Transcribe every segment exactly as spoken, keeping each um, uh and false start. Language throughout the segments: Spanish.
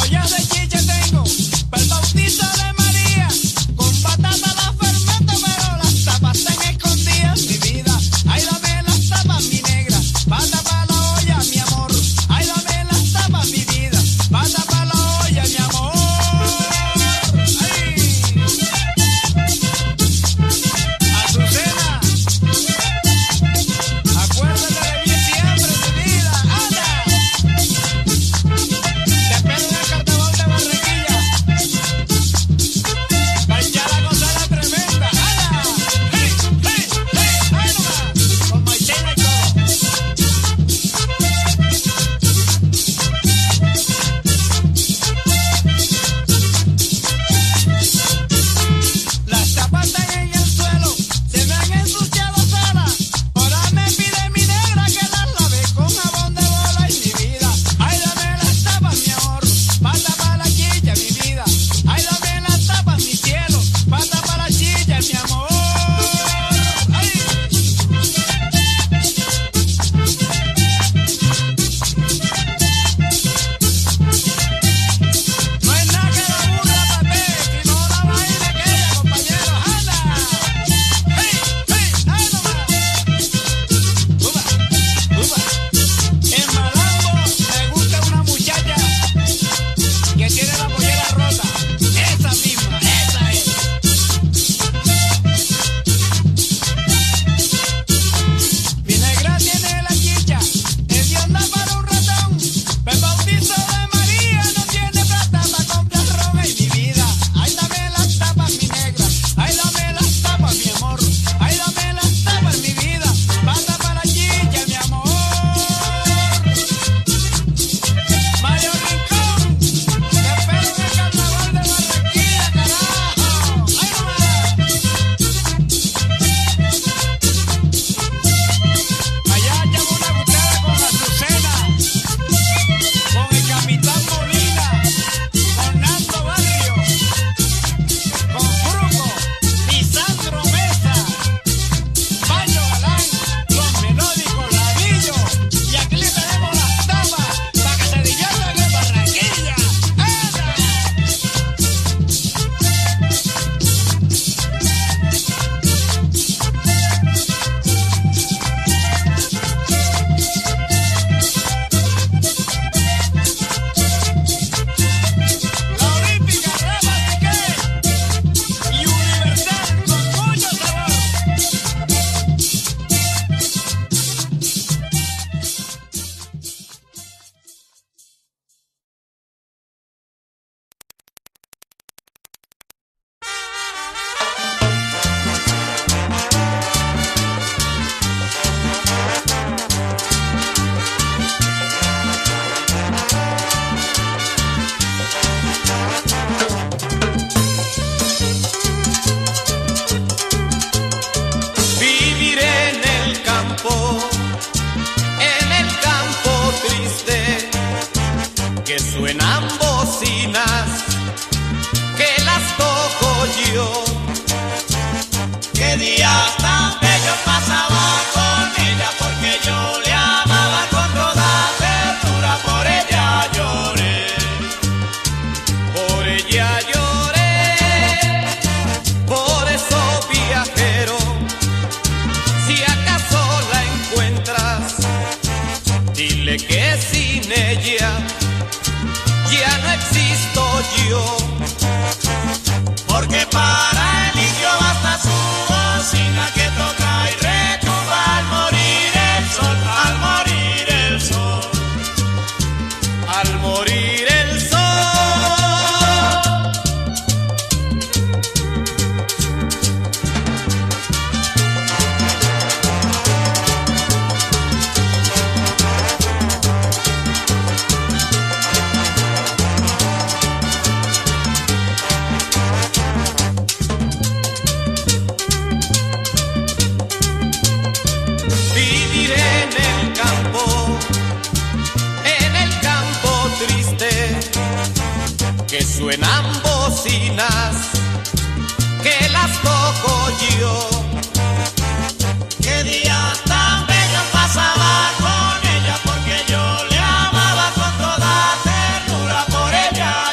Con ella, porque yo le amaba con toda ternura, por ella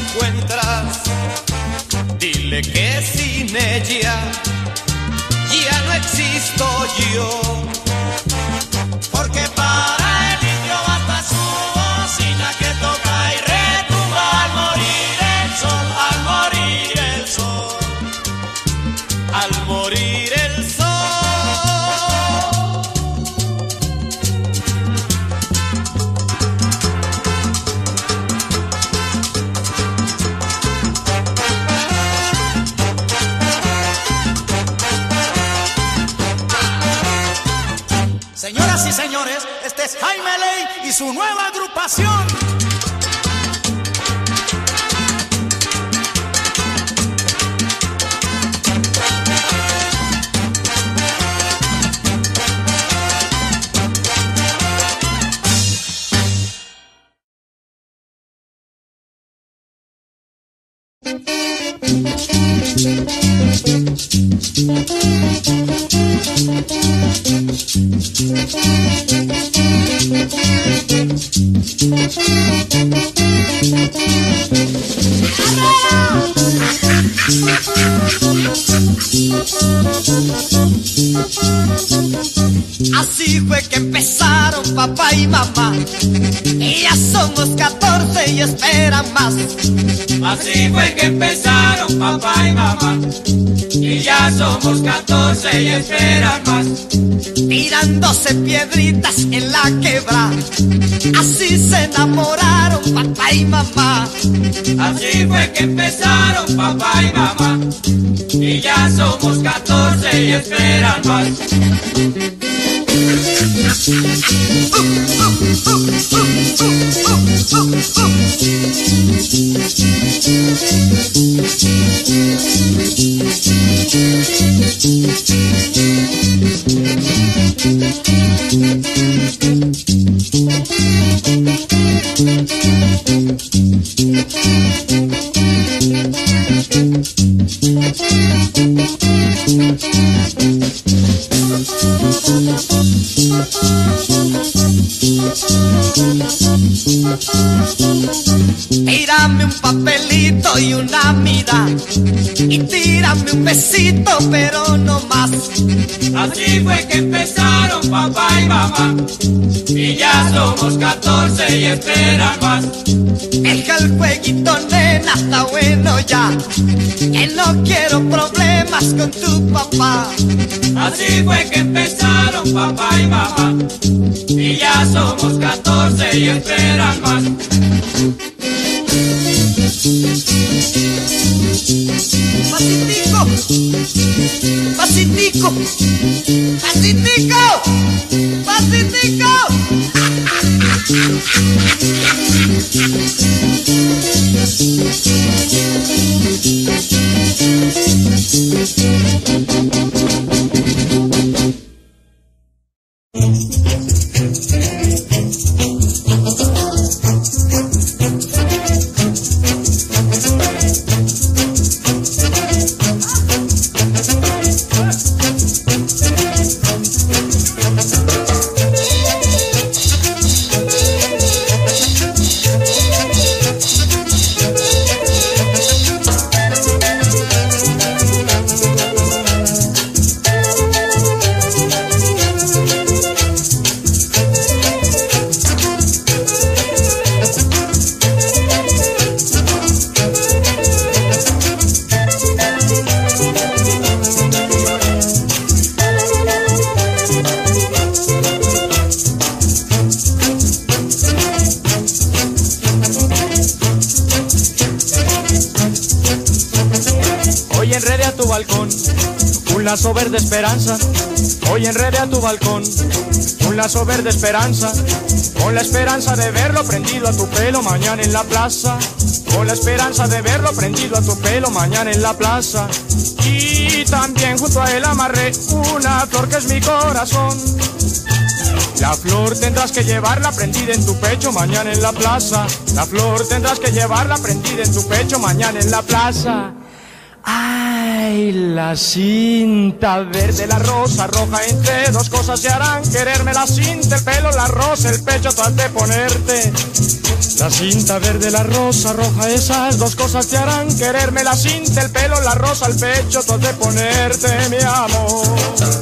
encuentras, dile que sin ella ya no existo yo. Porque para el indio basta su bocina que toca y retumba al morir el sol, al morir el sol, al morir el sol. Señoras y señores, este es Jaime Ley y su nueva agrupación. Así fue que empezaron papá y mamá, y ya somos catorce y esperan más. Así fue que empezaron papá y mamá, y ya somos catorce y esperan más. Tirándose piedritas en la quebra, así se enamoraron papá y mamá. Así fue que empezaron papá y mamá, y ya somos catorce y esperan más. Tírame un papelito y una mirada, y tírame un besito, pero no más. Así fue que empezaron papá y mamá, y ya somos catorce y esperan más. Deja el jueguito, nena, está bueno ya, que no quiero problemas con tu papá. Así fue que empezaron papá y mamá, y ya somos catorce y esperan más. Pasitico, pasitico, pasitico, pasitico. lazo verde esperanza, hoy enrede a tu balcón un lazo verde esperanza, con la esperanza de verlo prendido a tu pelo mañana en la plaza, con la esperanza de verlo prendido a tu pelo mañana en la plaza. Y también junto a él amarré una flor que es mi corazón. La flor tendrás que llevarla prendida en tu pecho mañana en la plaza. La flor tendrás que llevarla prendida en tu pecho mañana en la plaza. Ay, la cinta verde, la rosa roja, entre dos cosas se harán quererme. La cinta, el pelo, la rosa, el pecho, tú has de ponerte. La cinta verde, la rosa roja, esas dos cosas te harán quererme. La cinta, el pelo, la rosa, el pecho, tú has de ponerte, mi amor.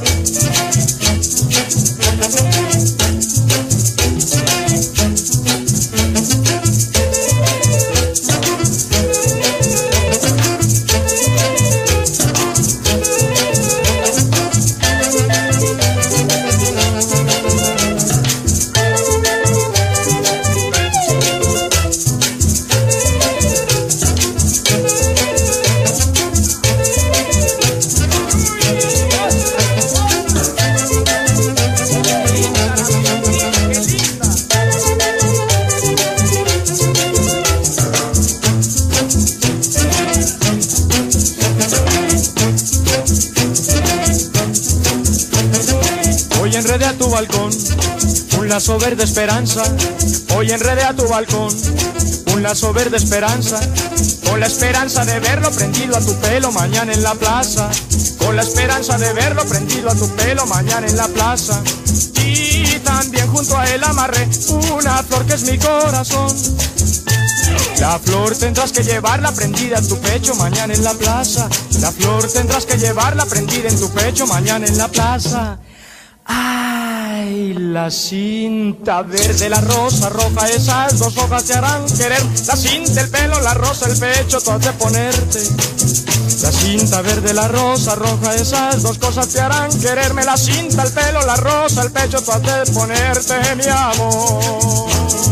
Enredé a tu balcón un lazo verde esperanza. Hoy enredé a tu balcón un lazo verde esperanza, con la esperanza de verlo prendido a tu pelo mañana en la plaza, con la esperanza de verlo prendido a tu pelo mañana en la plaza. Y también junto a él amarré una flor que es mi corazón. La flor tendrás que llevarla prendida en tu pecho mañana en la plaza. La flor tendrás que llevarla prendida en tu pecho mañana en la plaza. Ay, la cinta verde, la rosa roja, esas dos hojas te harán querer. La cinta, el pelo, la rosa, el pecho, tú has de ponerte. La cinta verde, la rosa roja, esas dos cosas te harán quererme. La cinta, el pelo, la rosa, el pecho, tú has de ponerte, mi amor.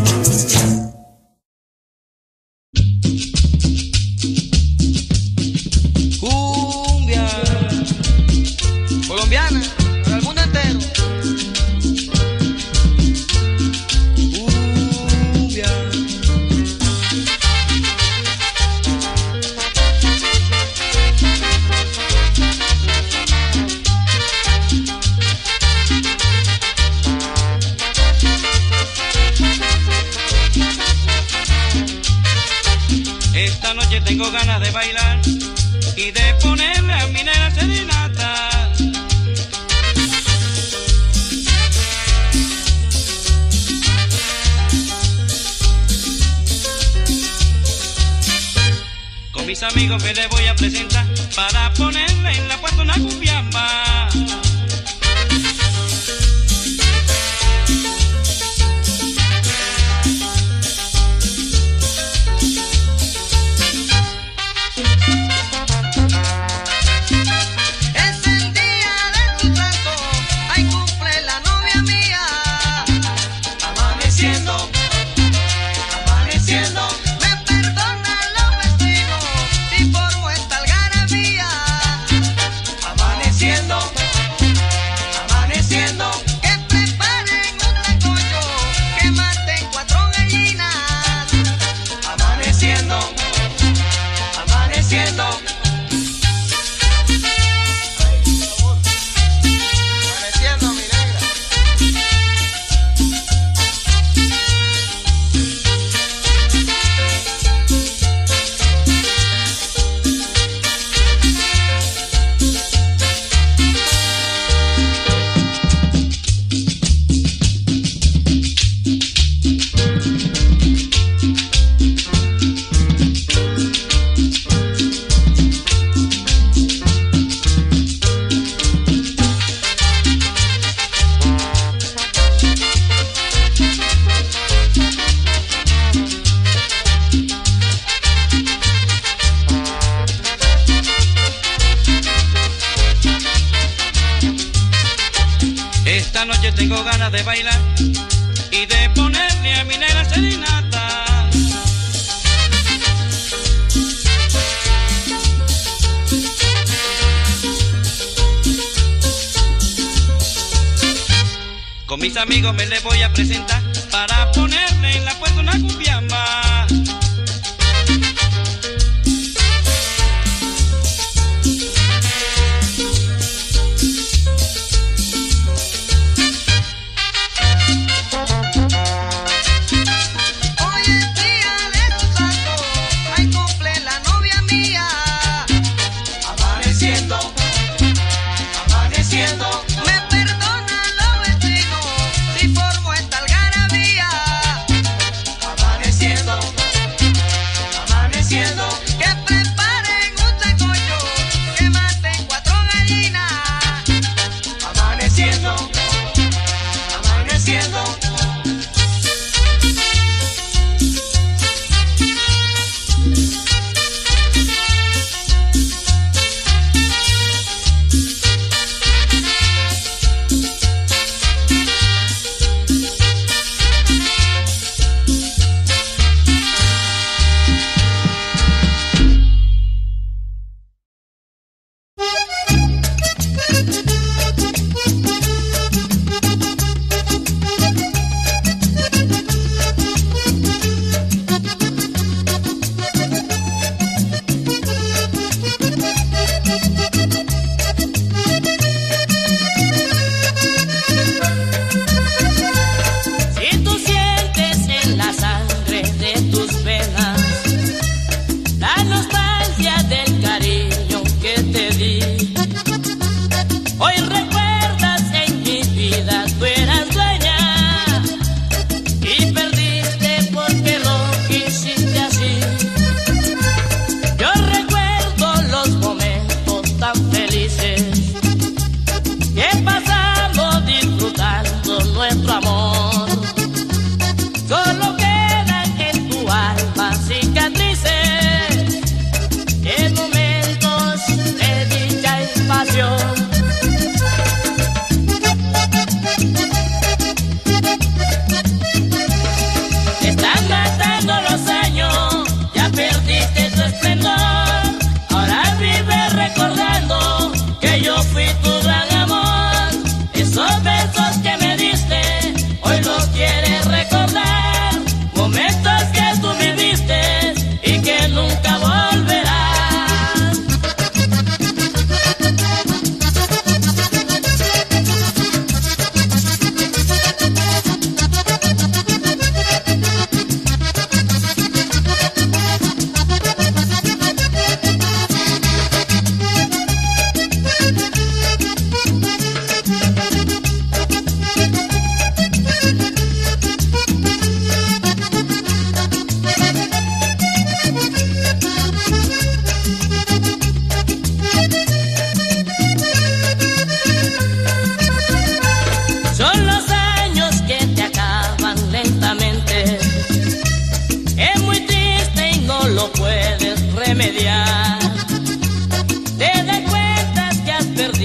Cumbia colombiana para el mundo entero. Cumbia. Esta noche tengo ganas de bailar y de ponerle a mi nena serenata. Con mis amigos me le voy a presentar para ponerle en la puerta una cumbiamba. Esta noche tengo ganas de bailar y de ponerle a mi negra serenata. Con mis amigos me le voy a presentar para ponerle en la puerta una cumbiamba.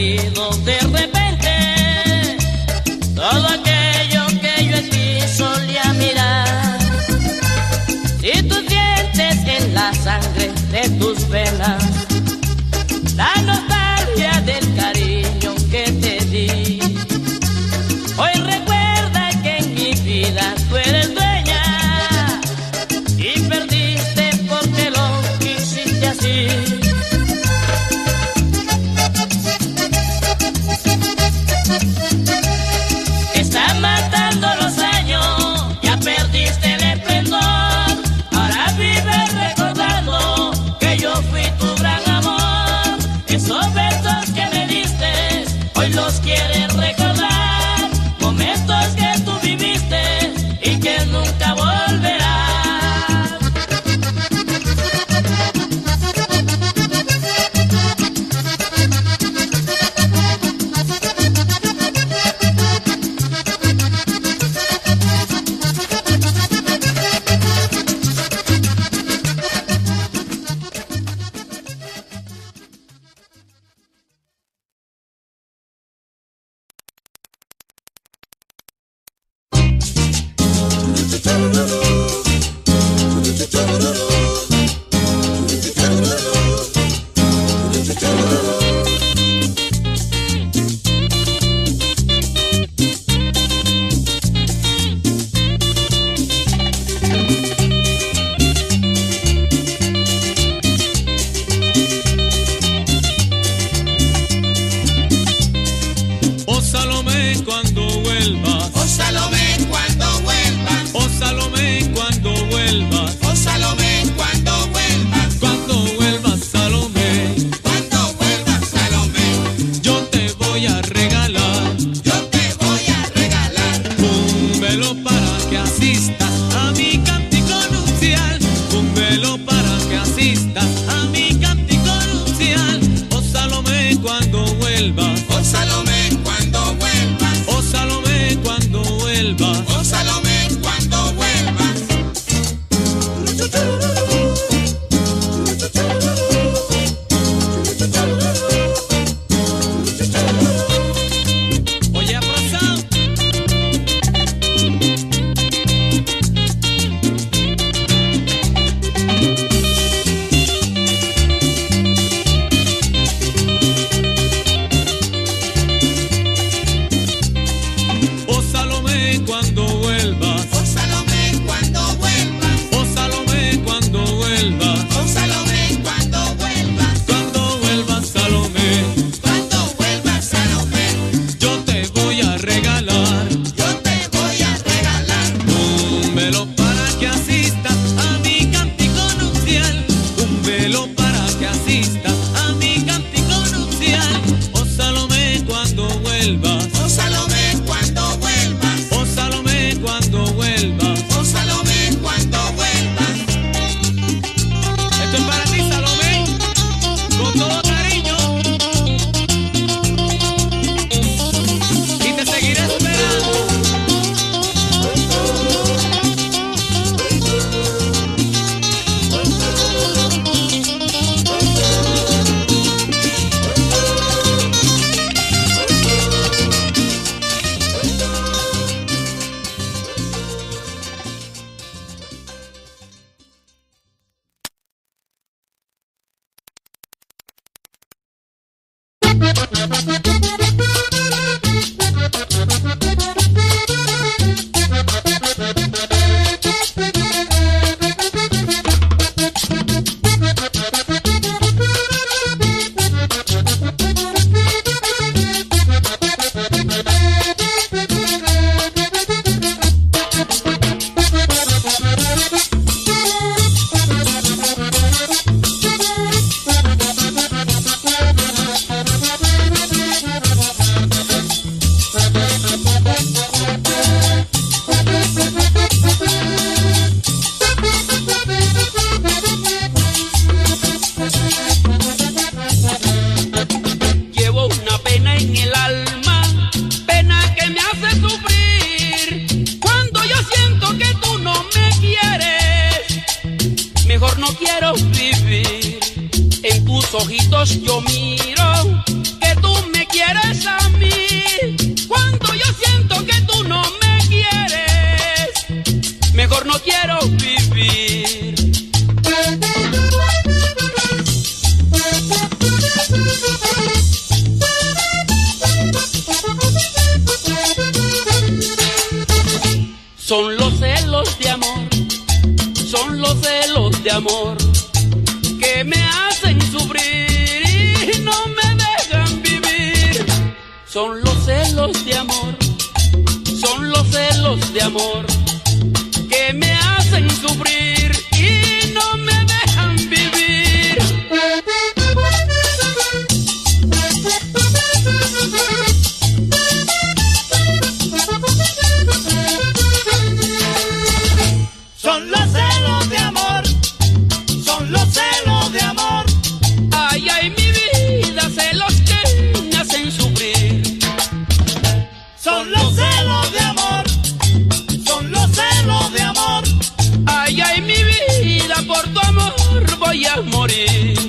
perdido de repente todo aquello que yo en ti solía mirar. Si tú sientes en la sangre de tus venas la nostalgia del cariño que te di, hoy recuerda que en mi vida tú eres dueña y perdiste porque lo quisiste así. Están matando los años, ya perdiste el esplendor. Ahora vives recordando que yo fui tu gran amor. Esos besos que me diste, hoy los quieres recordar. Momentos que tú viviste y que nunca volverás. ojitos yo miro que tú me quieres. Son los celos de amor, son los celos de amor que me hacen sufrir y no me dejan vivir. Son los celos de amor, son los celos de amor que me hacen sufrir y no me dejan vivir. Son los celos de amor, son los celos de amor. Ay, ay, mi vida, celos que me hacen sufrir. Son los celos de amor, son los celos de amor. Ay, ay, mi vida, por tu amor voy a morir.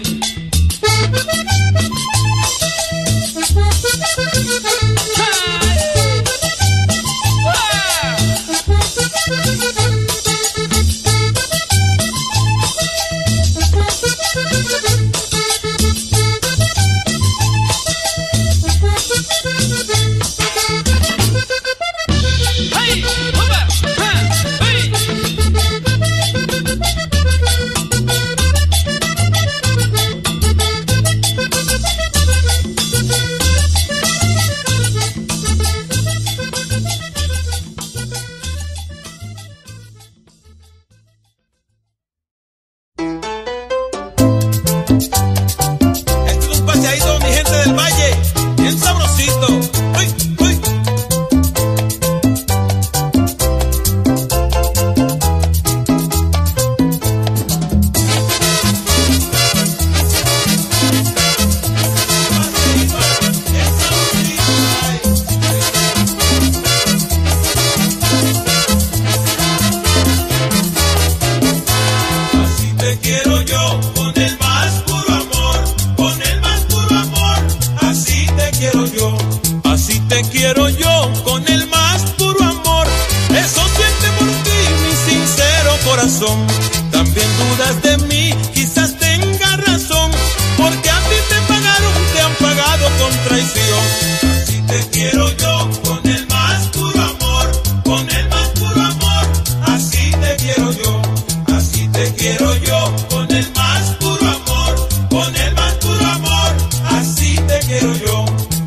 También dudas de mí, quizás tenga razón, porque a ti te pagaron, te han pagado con traición. Así te quiero yo, con el más puro amor, con el más puro amor. Así te quiero yo, así te quiero yo, con el más puro amor, con el más puro amor. Así te quiero yo.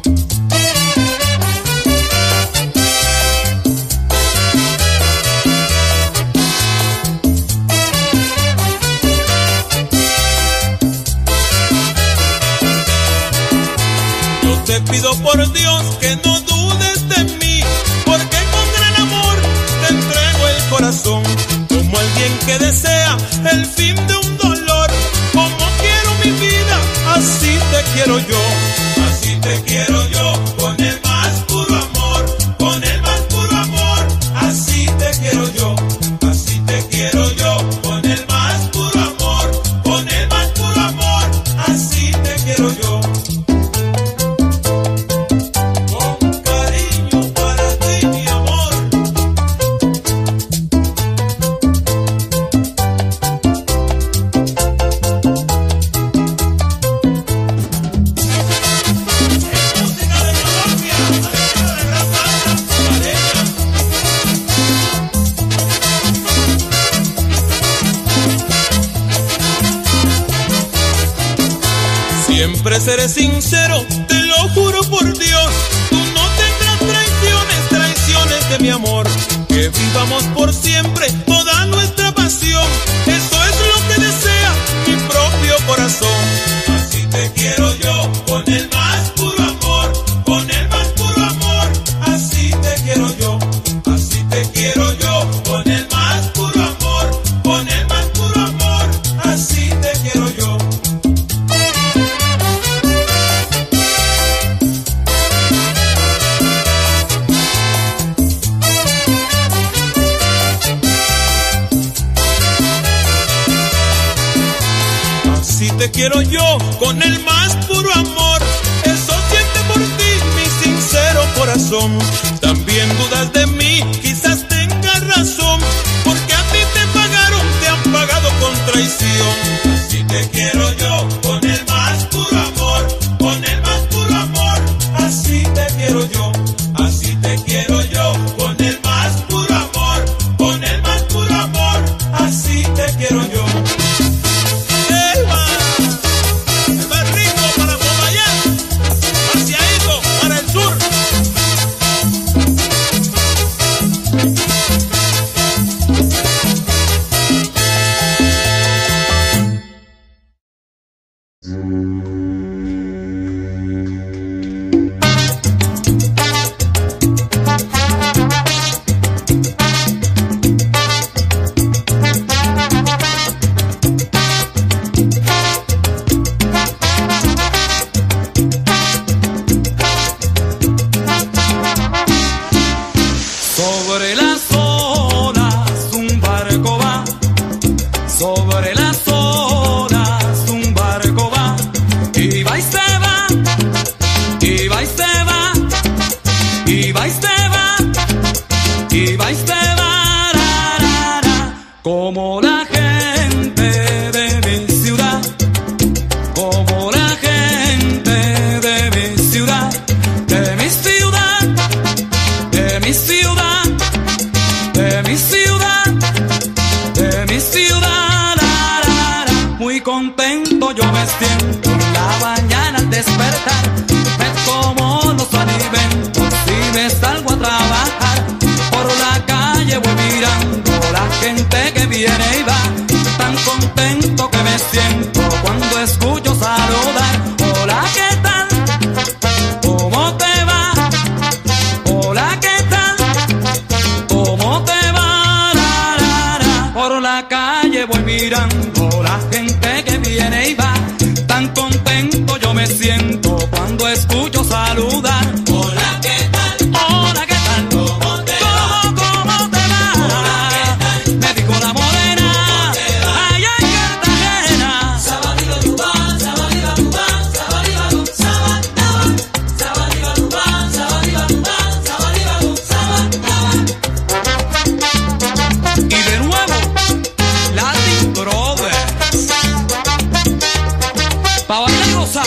Te pido por Dios que no dudes de mí, porque con gran amor te entrego el corazón, como alguien que desea el fin de un dolor. Como quiero mi vida, así te quiero yo, así te quiero yo, con el más puro amor, con el más puro amor. Así te quiero yo, así te quiero yo, con el más puro amor, con el más puro amor. Así te quiero yo. Siempre seré sincero, te lo juro por Dios. Tú no tendrás traiciones, traiciones de mi amor. Que vivamos por siempre toda nuestra pasión. Eso es lo que desea mi propio corazón. Así te quiero yo, con el más puro amor, con el más puro amor. Así te quiero yo, así te quiero yo, con el más puro amor, con el más puro amor. Así te quiero yo. Así te quiero yo, con el más puro amor. Eso siente por ti mi sincero corazón. También dudas de mí, quizás tengas razón, porque a ti te pagaron, te han pagado con traición. Así te quiero yo, con el más puro amor, con el más puro amor. Así te quiero yo, así te quiero yo, con el más puro amor, mirando la gente que viene y va. Tan contento yo me siento cuando escucho saludar. Hola, ¿qué tal? Hola, ¿qué tal? ¿Cómo te va? ¿Cómo, cómo te va? Hola, ¿qué tal? Me dijo la morena allá en Cartagena. Sabadiba Dubán, Sabadiba Dubán, Sabadiba Dubán, Sabadaba, Sabadiba Dubán, Sabadiba Dubán, Sabadiba Dubán, Sabadaba. Y de nuevo, Latin Brothers, pa' bailar y gozar.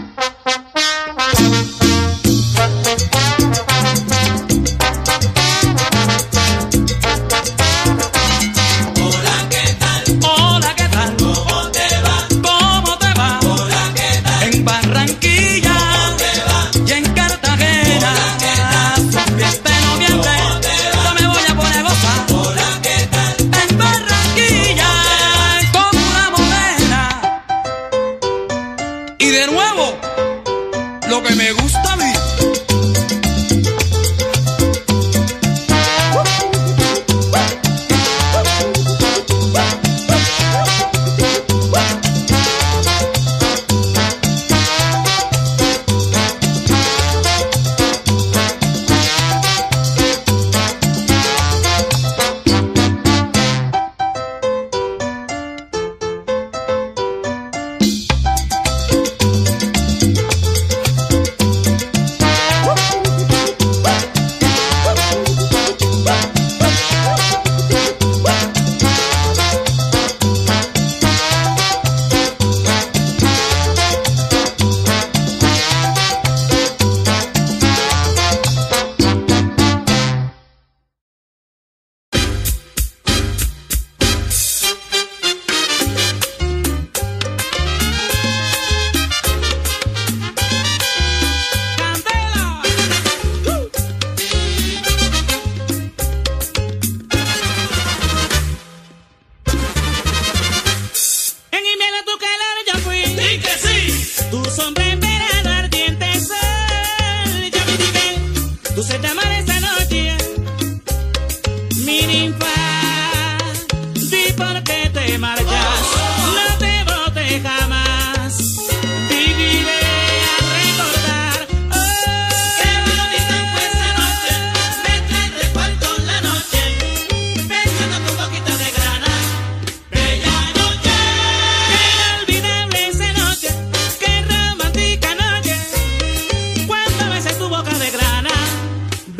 Hola, ¿qué tal? Hola, ¿qué tal? ¿Cómo te va? ¿Cómo te va? Hola, ¿qué tal? En Barranquilla ¿Cómo te va? y en Cartagena. Hola, ¿qué tal? Son fiesta de noviembre, ¿Cómo te va? yo me voy a poner a gozar. Hola, ¿qué tal? En Barranquilla con una morena. Y de nuevo, lo que me gusta a mí. En invierno tu calor yo fui. ¡Sí que sí! Tu sombra en verano ardiente sol. Yo me dije, tu sed de amar esta noche. Mi ninfa, di por qué te marchas. No te bote jamás. Viviré a recordar. Oh, ¡Qué bonita fue esa noche! Me trae recuerdo la noche, pensando tu boquita de grana. Bella noche. qué inolvidable esa noche. Qué romántica noche. Cuando besé tu boca de grana.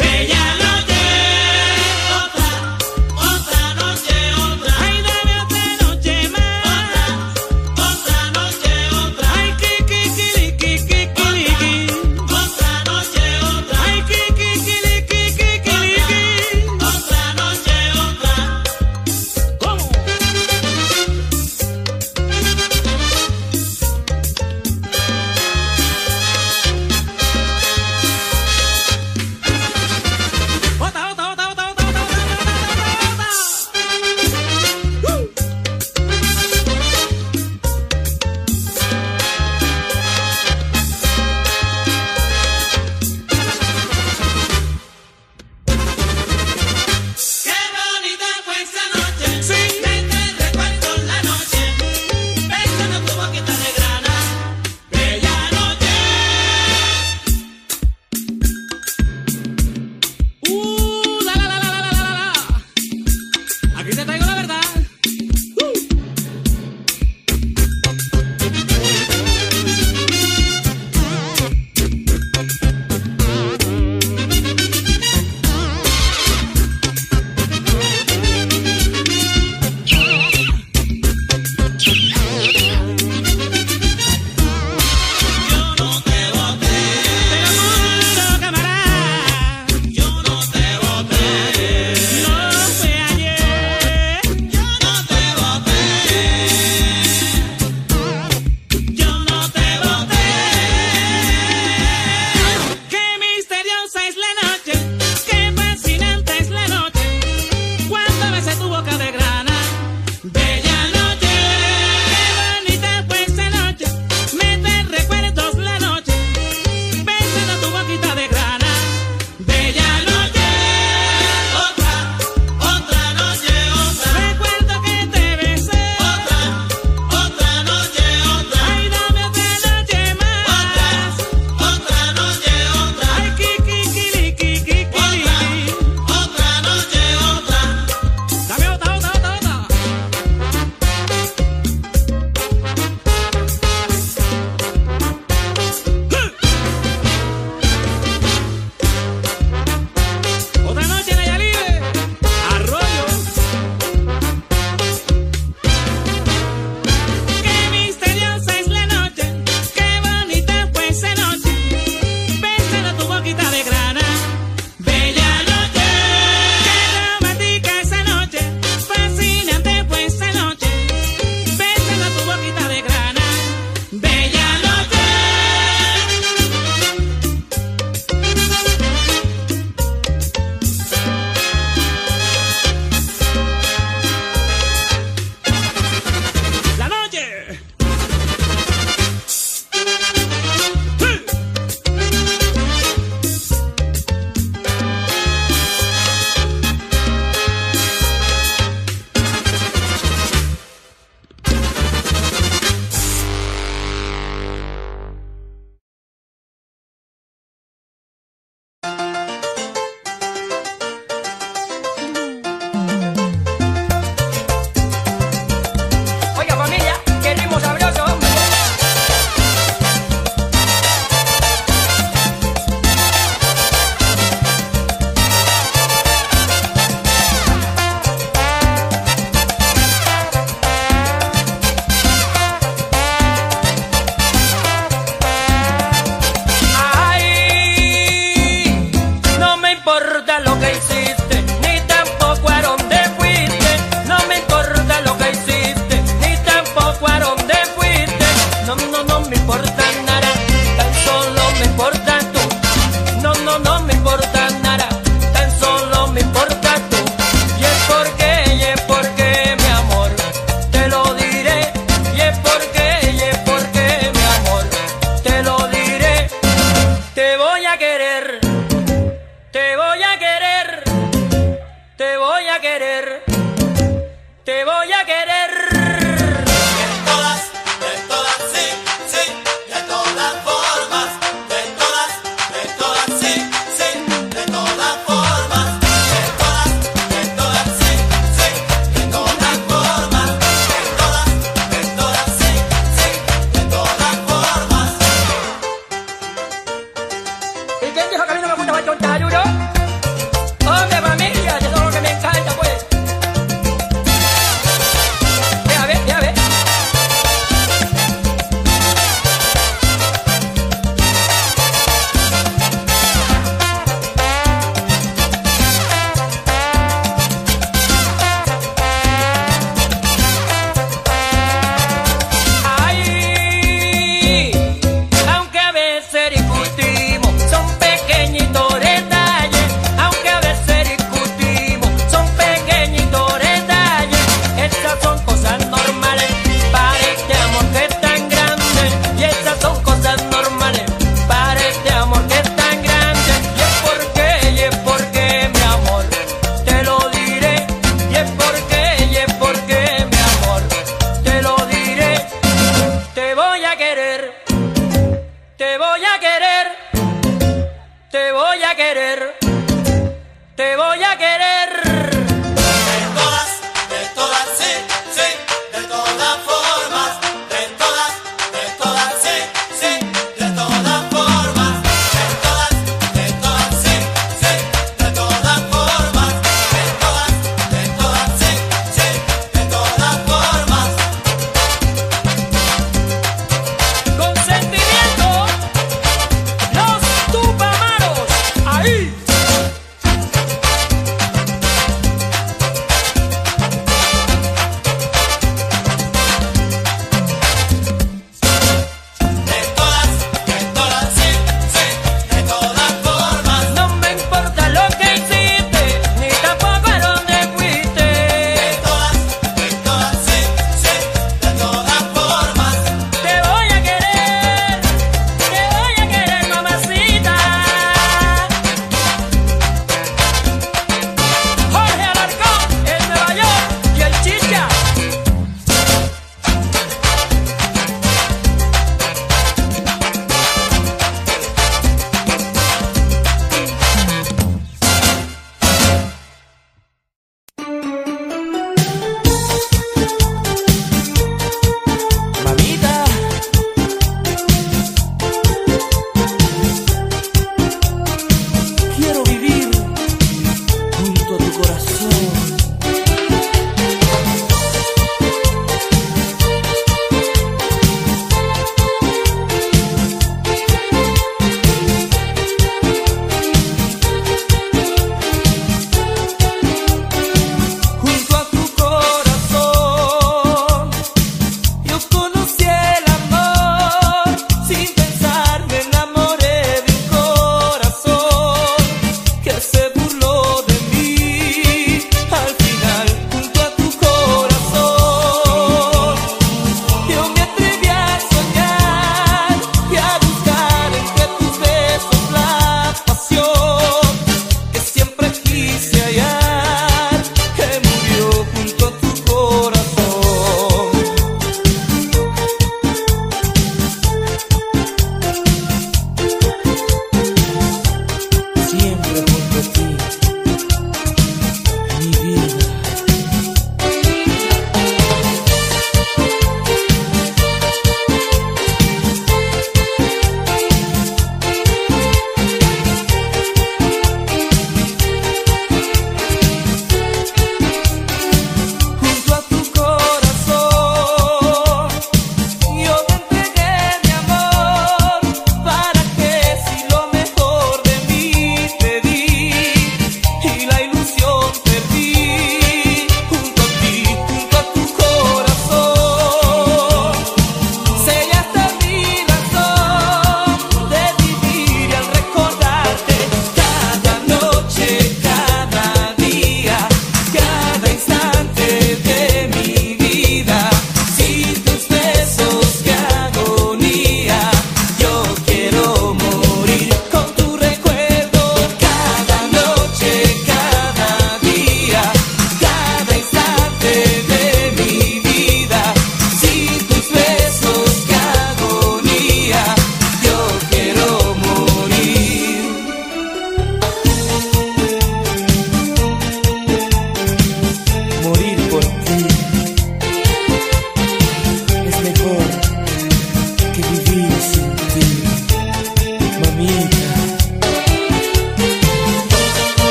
importa nada, tan solo me importa tú. Y es porque, y es porque mi amor, te lo diré. Y es porque, y es porque mi amor, te lo diré. Te voy a querer, te voy a querer, te voy a querer, te voy a querer.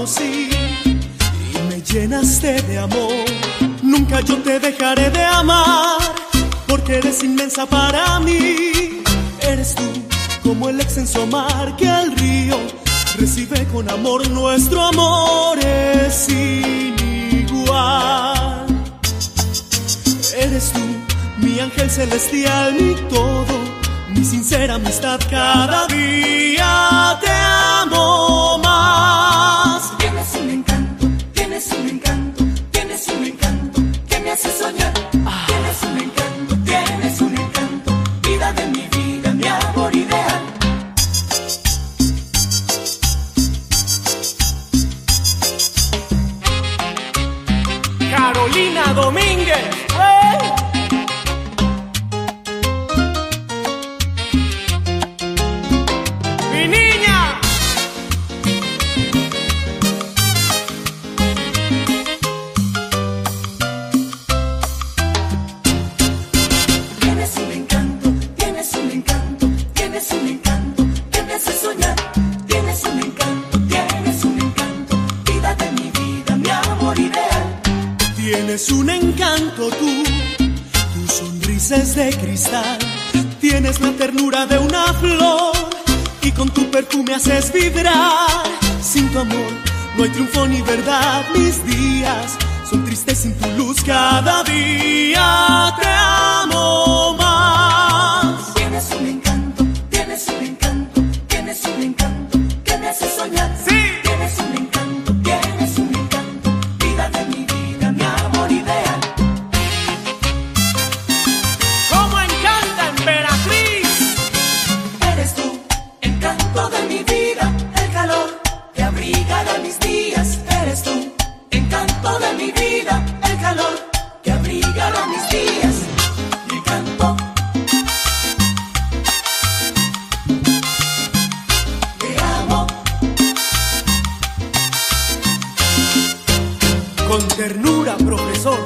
conocí y me llenaste de amor. Nunca yo te dejaré de amar, porque eres inmensa para mí. Eres tú como el extenso mar que al río recibe con amor. Nuestro amor es sin igual. Eres tú mi ángel celestial, mi todo, mi sincera amistad. Cada día te amo más. Tienes un encanto, tienes un encanto, tienes un encanto que me hace soñar. Ah. Tienes un encanto, tienes un encanto, vida de mi vida, mi amor ideal. Carolina Domínguez. ¡Hey! Mi niña. Tienes un encanto, tienes un encanto, tienes un encanto que me hace soñar. Tienes un encanto, tienes un encanto, vida de mi vida, mi amor ideal. Tienes un encanto tú, tu sonrisa es de cristal. Tienes la ternura de una flor y con tu perfume haces vibrar. Sin tu amor no hay triunfo ni verdad. Mis días son tristes sin tu luz. Cada día te amo más. Tienes un encanto, tienes un encanto, tienes un encanto que me hace soñar. Sí. Tienes un encanto, tienes un encanto, vida de mi vida, mi amor ideal. ¡Cómo encanta Emperatriz! Eres tú, encanto de mi vida, el calor que abrigará mis días. Eres tú, encanto de mi vida, el calor que abrigará mis días. Mi encanto. Te amo. Con ternura, profesor.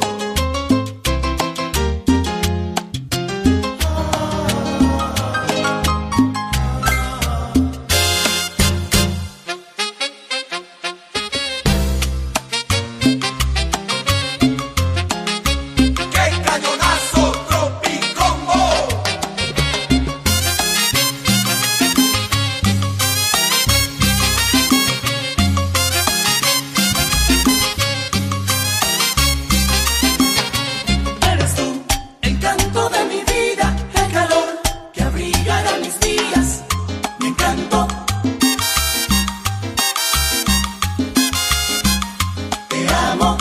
¡Qué cañonazo, Tropicombo! Eres tú, encanto de mi vida, el calor que abrigará mis días. Mi encanto. Te amo.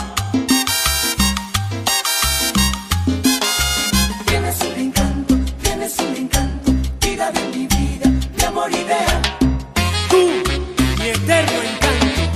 Tienes un encanto, tienes un encanto, vida de mi vida, mi amor ideal. Tú, mi eterno encanto.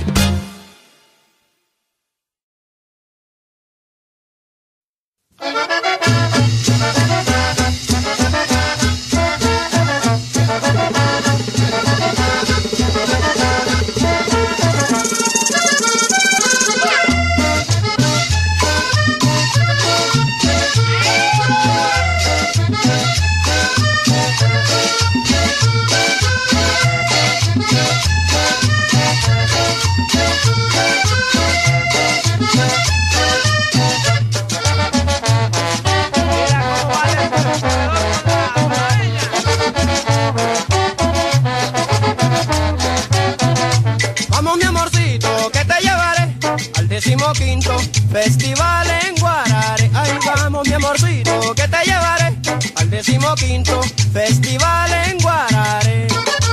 Vamos mi amorcito, que te llevaré al decimoquinto festival en Guarare. Ay, vamos mi amorcito, que te llevaré al decimoquinto festival en Guarare.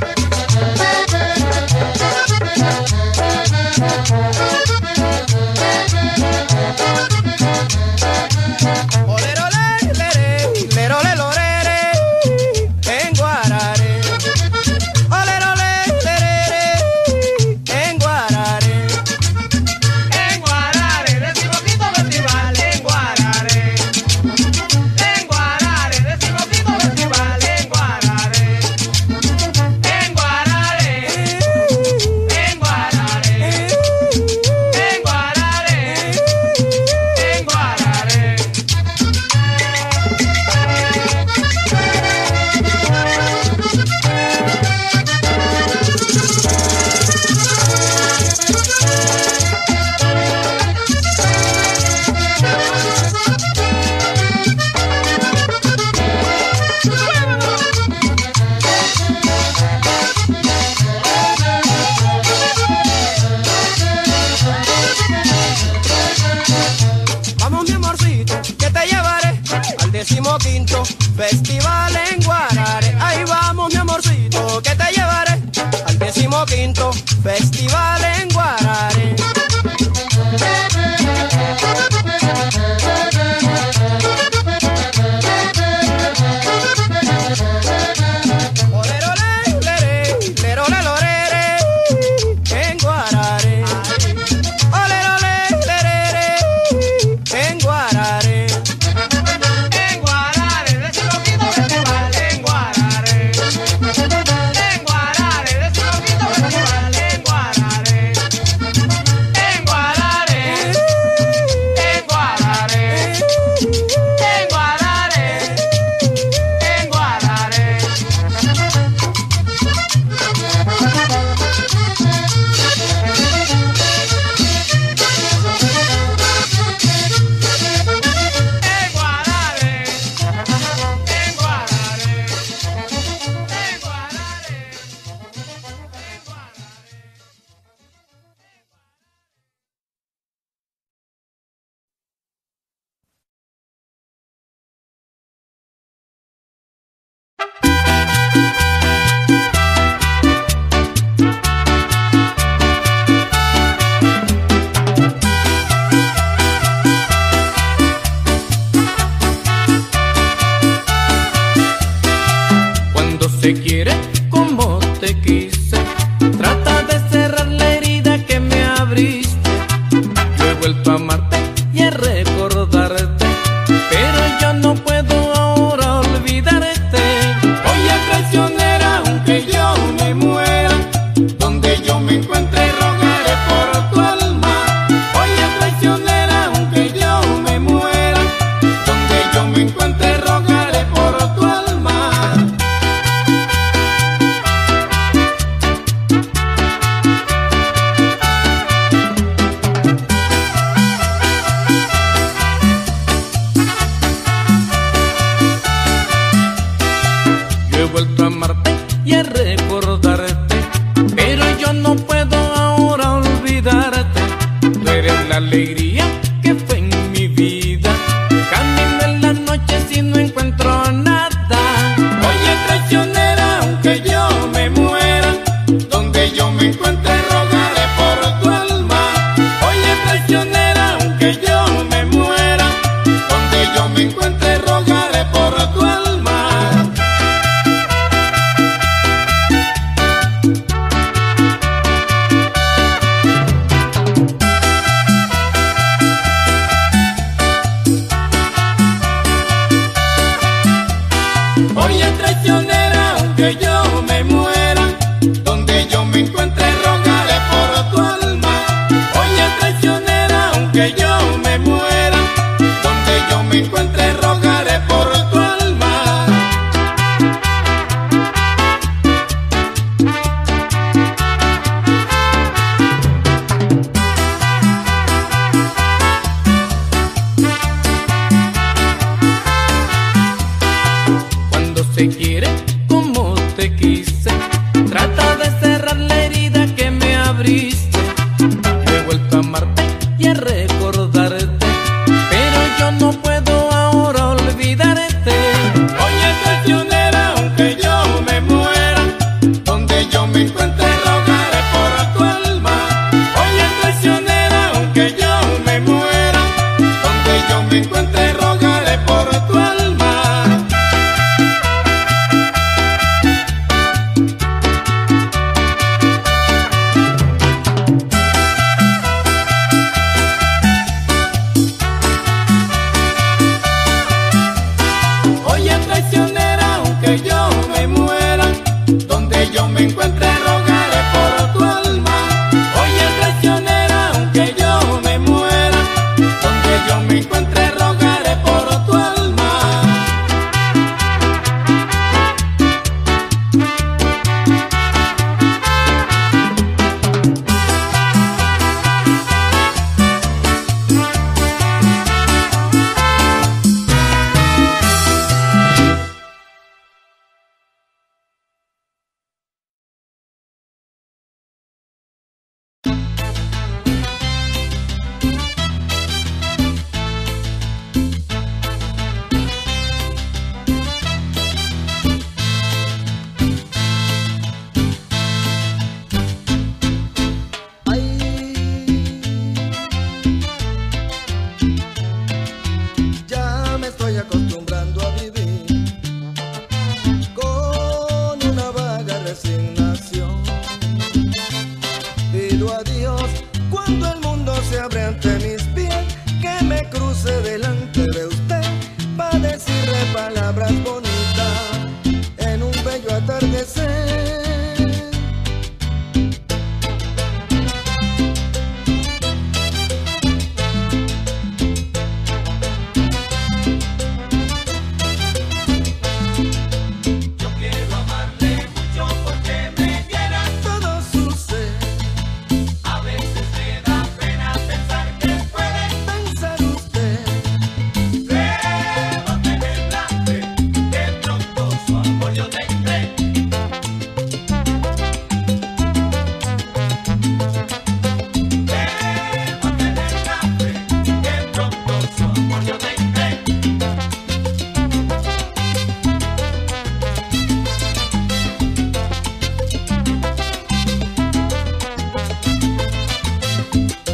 Olerole, lere, lerole, lorere, en Guarare. Olerole, lerere, en Guarare. En Guarare, decimoquinto festival en Guarare. En Guarare, decimoquinto festival en Guarare. decimoquinto festival en Guarare. Ahí vamos mi amorcito, que te llevaré al decimoquinto festival en Guarare. Se quiere como te quise, trata de cerrar la herida que me abriste. Yo he vuelto a amarte y a recordarte, pero yo no puedo ahora olvidarte. Oye traicionera, aunque yo me muera, donde yo me encuentre rogaré por tu alma. Oye traicionera, aunque yo me muera, donde yo me encuentre rogaré por tu alma. He vuelto a amarte y a recordarte, pero yo no puedo ahora olvidarte. Tú eres la alegría que fue en mi vida, camino en la noche si no encuentro nada. Oye traicionera, aunque yo me muera, donde yo me encuentre rogaré por tu alma. Oye traicionera, aunque yo me muera, donde yo me encuentre rogaré por tu alma. Oye traicionera, aunque yo me muera, donde yo me encuentre rogaré por tu alma. Oye traicionera, aunque yo me muera, donde yo me encuentre rogaré por tu alma. Cuando se quiere como te quise, trata de cerrar la herida que me abriste. Yo he vuelto a amarte y a recordarte,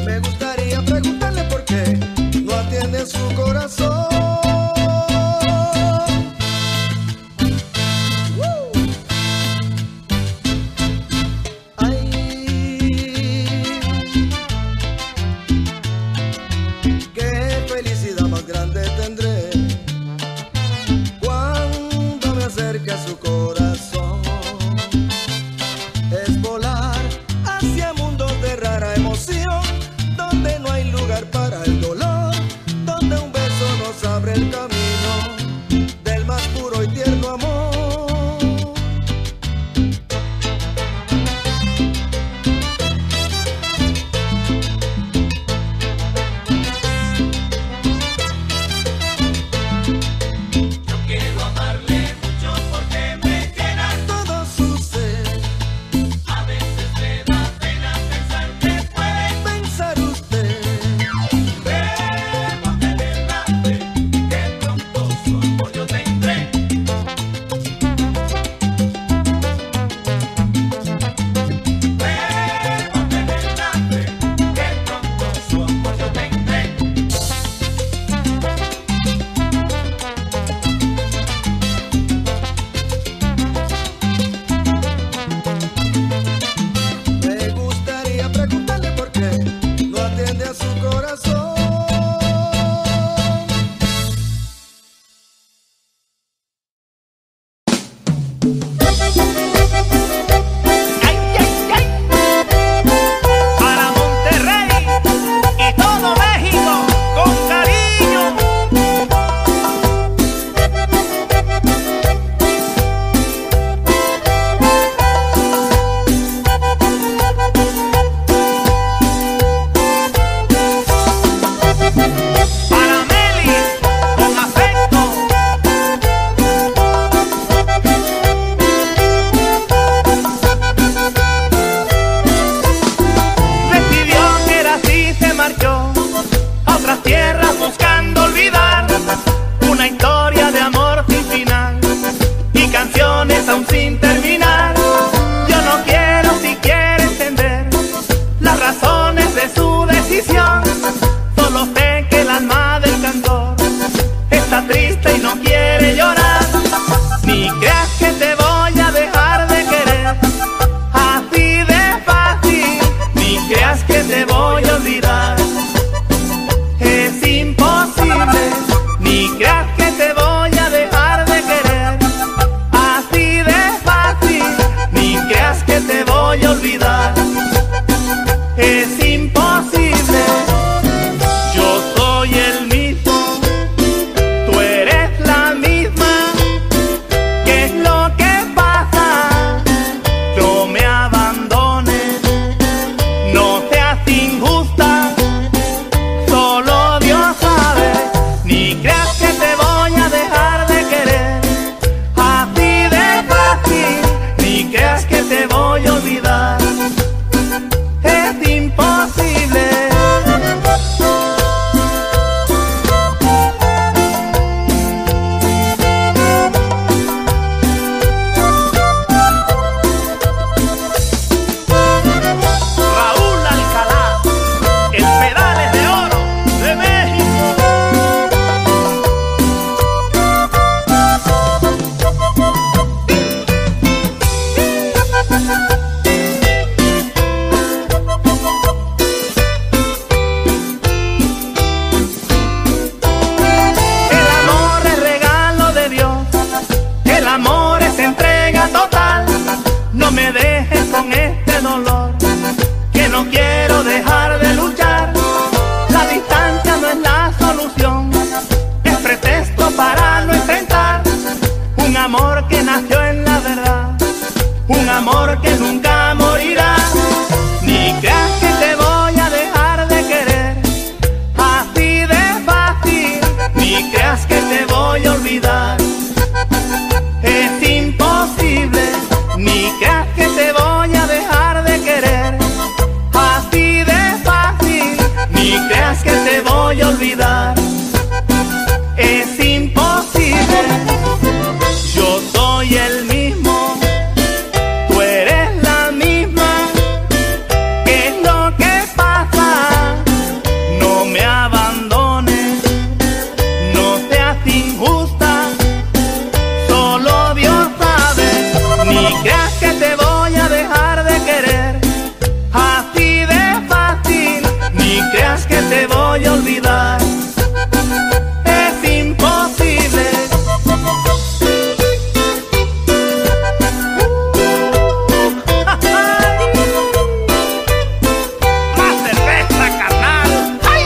Me gustaría preguntarle por qué no atiende su corazón. Su corazón es volar hacia mundos de rara emoción, donde no hay lugar para el dolor, donde un beso nos abre el camino del más puro y tierno amor. Tú eres la misma, ¿qué es lo que pasa? ni creas que te voy a olvidar. Es imposible. Más cerveza, carnal. ¡Ay!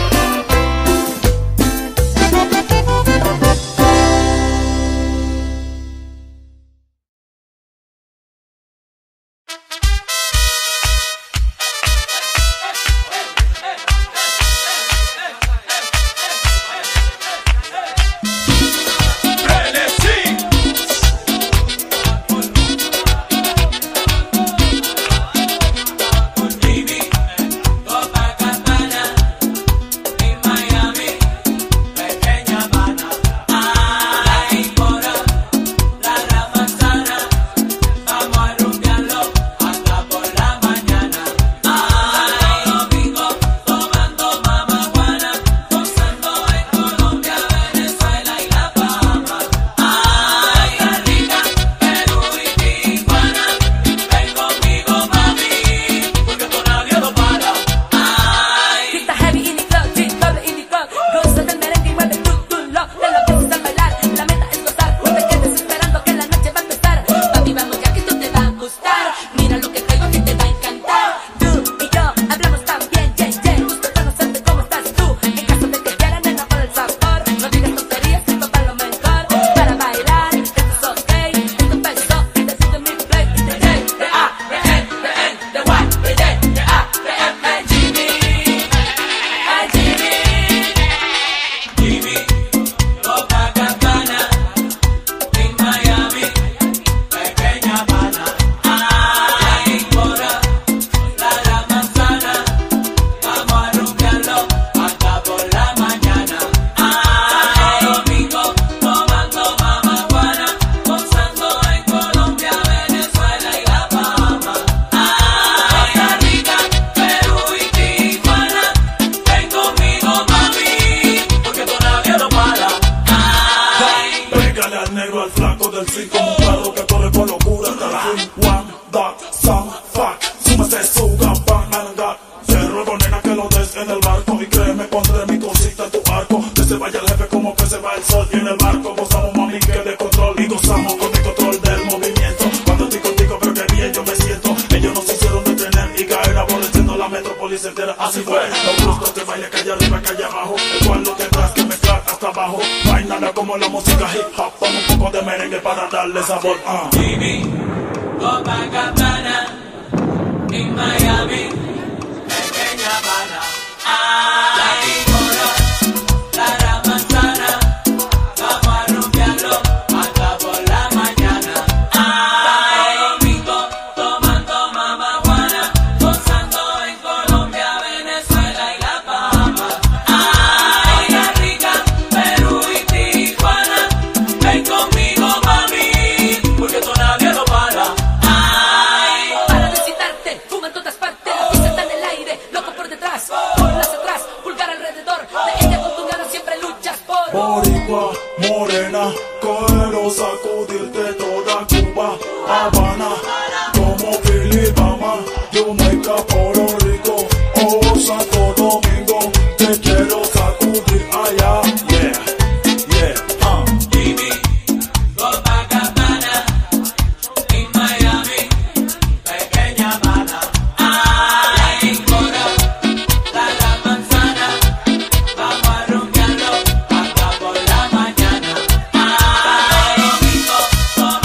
Domingo,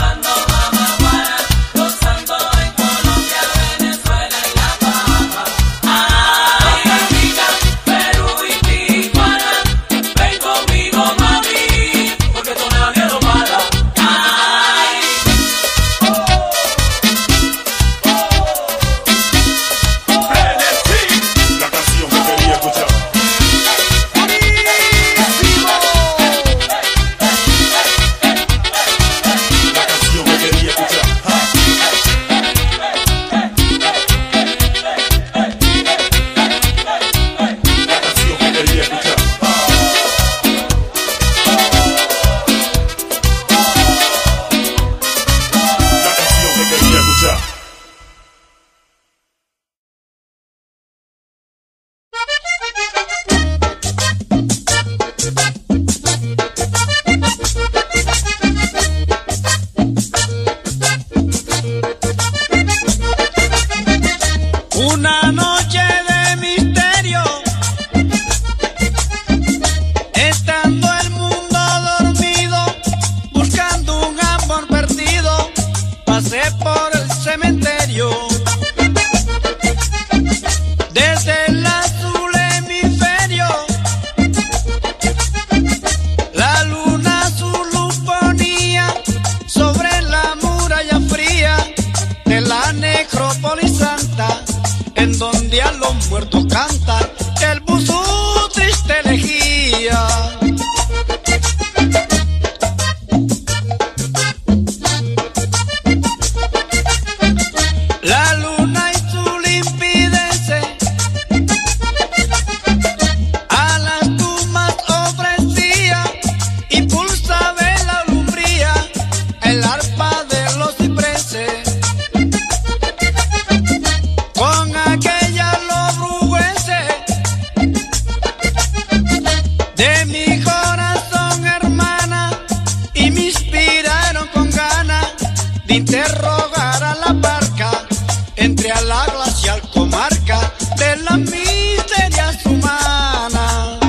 de mi corazón, hermana, y me inspiraron con ganas de interrogar a la barca. Entré a la glacial comarca de las miserias humanas.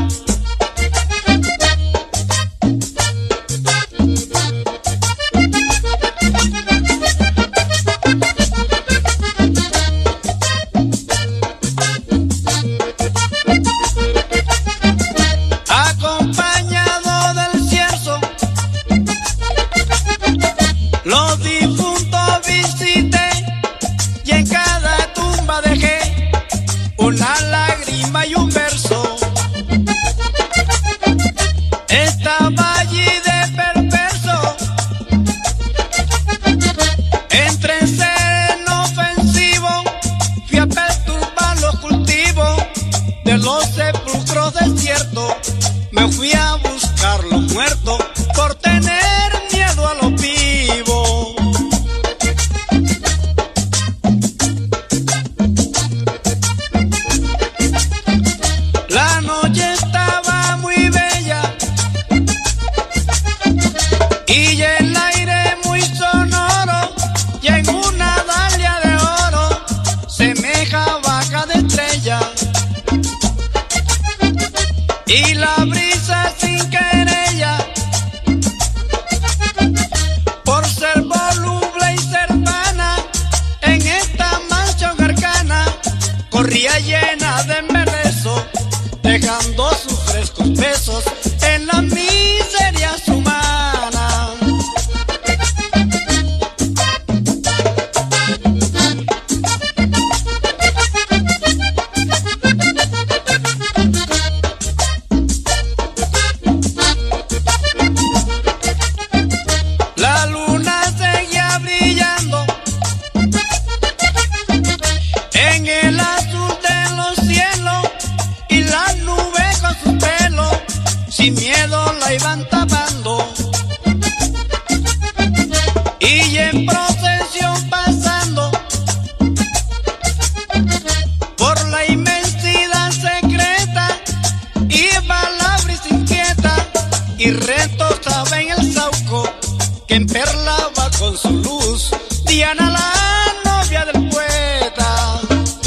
Acompañado del cierzo, los difuntos visité y en cada tumba dejé una lágrima y un verso. Estaba allí de perverso, entre ser inofensivo, fui a perturbar los cultivos de los sepulcros desiertos. Me fui a buscar los muertos por tener miedo a los vivos. La noche estaba muy bella y el aire muy sonoro, y en una dalia de oro semejaba cada estrella. Y la brisa sin querella, por ser voluble y cercana, en esta mansión arcana, corría llena de embeleso, dejando sus frescos besos en las miserias humanas. La luna seguía brillando en el azul de los cielos, y las nubes con sus pelos sin miedo la iban tapando. Y en procesión pasando por la inmensidad secreta, iba la brisa inquieta y retozaba en el sauco que emperlaba con su luz Diana, la novia del poeta.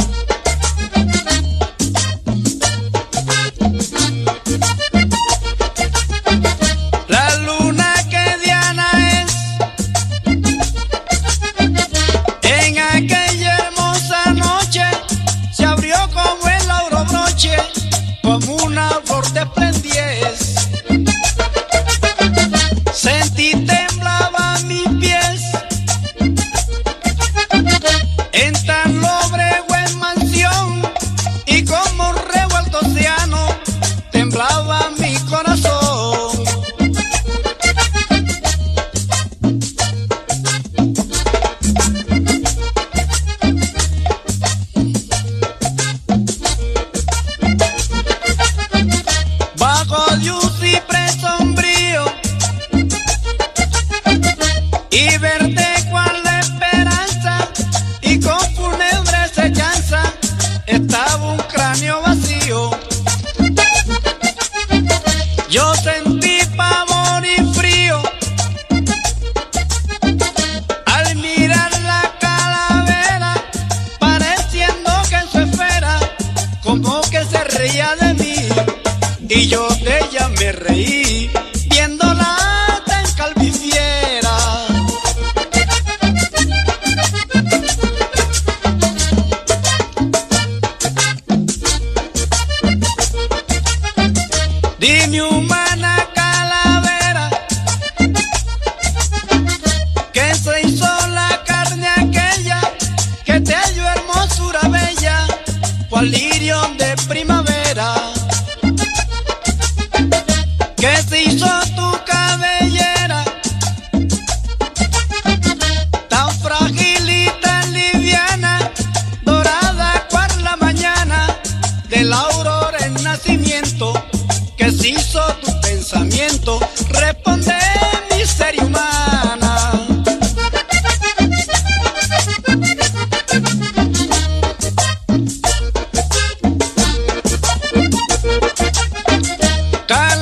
La luna que Diana es, en aquella hermosa noche se abrió como el lauro broche, como una flor de esplendiez. Sentí temblaba mis pies en tan lóbrego en mansión, y como revuelto océano temblaba mi corazón. Bajo de un ciprés sombrío y verde cual la esperanza, y con fúnebre sechanza estaba un cráneo vacío. Yo sentí pavor y frío al mirar la calavera, pareciendo que en su esfera como que se reía de mí, y yo de ella me reí viéndola tan calviciera. Dime, humana calavera, que se hizo la carne aquella que te dio hermosura bella, cual lirio de primavera, que se hizo tu cabellera tan frágil y tan liviana, dorada cual la mañana de la aurora en nacimiento, que se hizo tu pensamiento responde miseria humana. Cal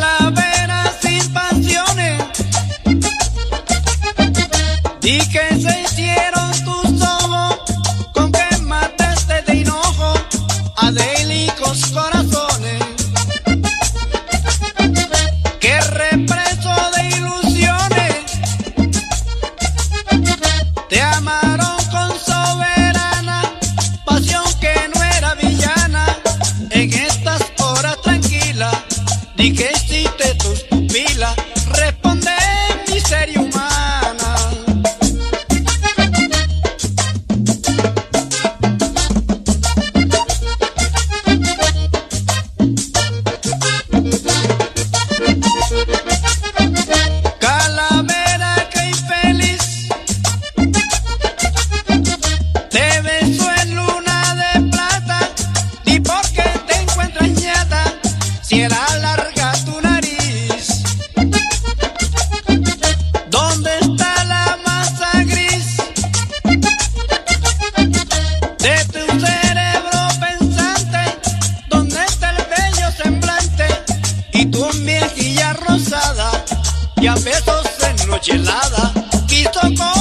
y tu mejilla rosada, y a besos en noche helada, quiso con